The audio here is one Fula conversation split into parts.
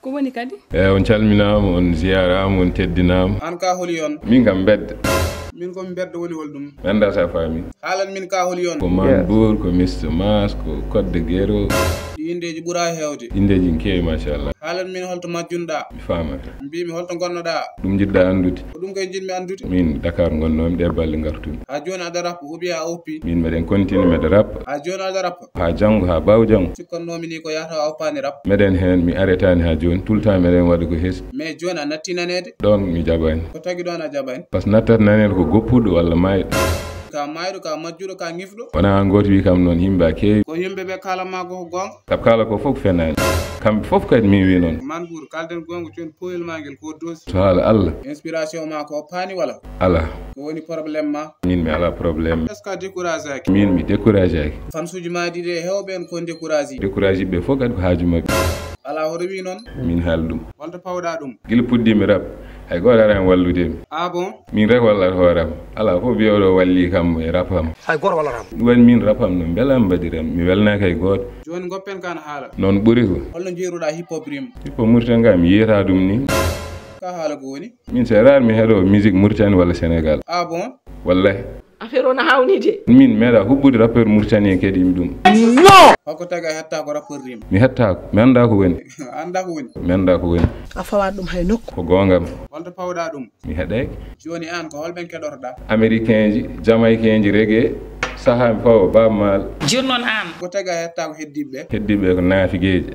ko woni kadi on calminama on ziyarama on teddinama an ka holi yon min kam bedde min ko bedde woni holdum anda sa fami halan min ka holi yon ko Manbour ko Mr Mas ko Code de Guerre indeji bura hewde indeji kewi machallah halan min holto majjunda mi famata mbimi holto gonnoda dum jidda andude ko dum kay jinmi andude min Dakar gonnomi de balle gartumi ha joni ada rap ubi a oppi min meden continue mede rap ha joni ada rap ha jango ha baw jango cikkonnomi ni ko yata awpani rap meden hen mi arretani ha joni tout le temps meden wadu ko hes mais joni a nattinanede don mi jabani ko tagi don a jabani pas natat nanel ko goppudo walla may ka maydo ka majjudo ka ngifdo wana an goti wi kam non himba kewi ko yimbe be kala ma ko gonga kab kala ko fof fenani kam fof kadi mi wi non Manbour kalden gongo ton poyel magel ko dosi to hala Allah inspiration ma ko pani wala ala ko woni problème ma min mi ala problème est ce que découragé ak min mi découragé ak fan suji ma di de hewben ko découragé be fof kadi ko haaju mabbe ala ho rewi non min haaldum walta pawda dum gil puddimi rap hay goto aran wallude ah bon min rek wallat horam ala fo biyodo walli kam e rapam hay goto wallatam wan min rapam no belam badiram mi welna kay goto joni goppen kan haala non buri ko holno jeeruda hip hop rim hip hop murtanga mi yeta dum ni ka haala ko woni min c'est rare mi hedo musique Mauritanie wala Sénégal ah bon wallahi affaire on hawnide min meda hubbude rappeur Mauritanie kedi dum non hoko taga hetta ko rappeur rim mi hetta ko mi anda ko woni anda ko woni mi anda ko woni a fawa dum hay nokku ko gongam walta pawda dum mi heɗaki joni an ko holben kedorda américain ji jamaïcain ji reggae saha mi fawo baba mal joni non an ko taga hetta ko heddibe ko naafigeje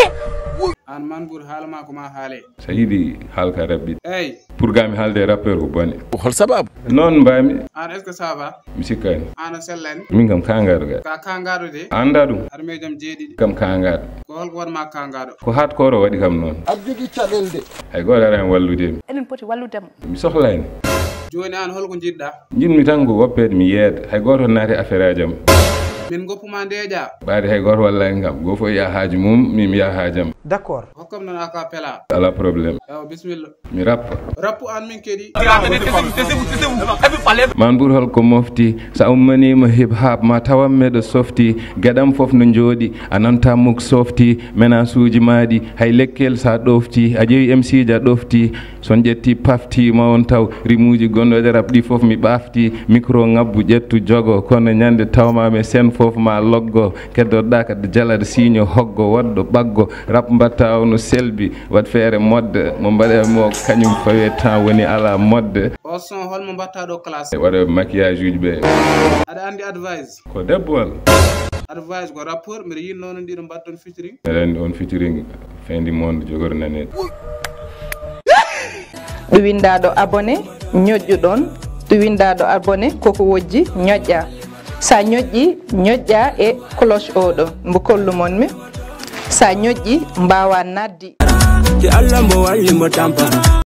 an Manbour halama ko ma haale sa yidi halka rabbi ey pour gami halde rappeur ko bone hol sababu non mbami an est ce que ça va mi sikkani an sellani min kam kangado ga ka kangado de anda dum arme jam jeedi kam kangado ko holko wonma kangado ko hat koro wadi kam non abjogi cadelde hay goto aran wallude enen poti walludemo mi sohlani joni an holko jidda jinmi tan ko woppede mi yeeda hay goto naati affaire ajam min goppuma ndeja baade hay goto wallani kam go fo ya haaju mum mi ya haajam d'accord hokkam non aka pela ala problème yo bismillah mi rappa rappu an min kedi Manbour holko mofti sa ummanima hip hop ma tawam meɗo softi gueɗam fof no jooɗi a nanta muk softi menace uji maɗi hay lekkel sa ɗofti a ƴeewi MC ja ɗofti son ƴetti pafti ma on taw rimuji gonɗoɗe rap ɗi fof mi ɓafti micro ngabbu ƴettu jogo kono ñande tawmami sen fof ma loggo keddoɗa kadi jalade signo hoggo waɗɗo ɓaggo rap mbatta ono selbi wat feere modde mo mbaɗe mo kañum fawe temps woni ala modde o son holmo mbatta ɗo classe waɗa maquillage uji ɓe aɗa andi advice ko debbo walla advice ko rapport mbiɗa yinno noon ndiɗo mbatton featuring eɗen on featuring fin du monde jogori nanede ɗo windaɗo abonné ñoƴƴuɗon ɗo windaɗo abonné koko wojji ñoƴƴa sa ñoƴƴi ñoƴƴa e cloche oɗo mbo kollumonmi sa ñoƴƴi mbawa naddi